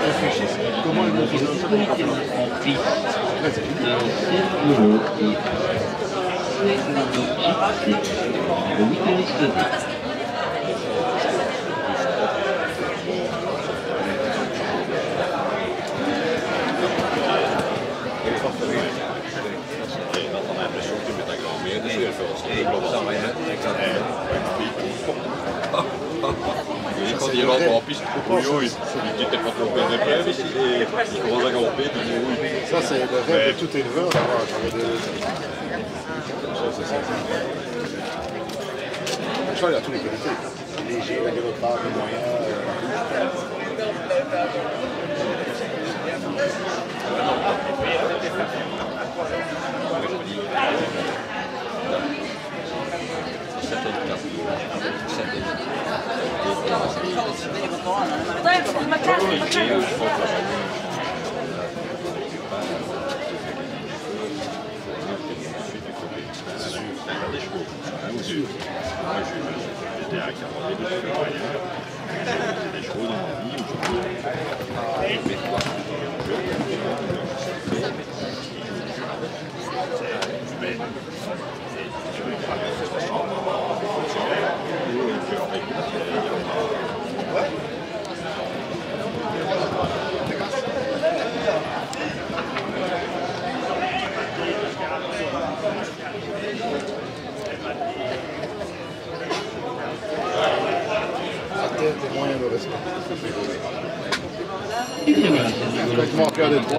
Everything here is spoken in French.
réfléchissent comment ils vont financer le Quand il rentre en piste, il n'était pas trompé de près, il commence à grimper, il dit oui. Ça, c'est le rêve de tout éleveur d'avoir des... Le cheval, il a tous les qualités. Léger, la galopade, le moyen. Des moyens de respect.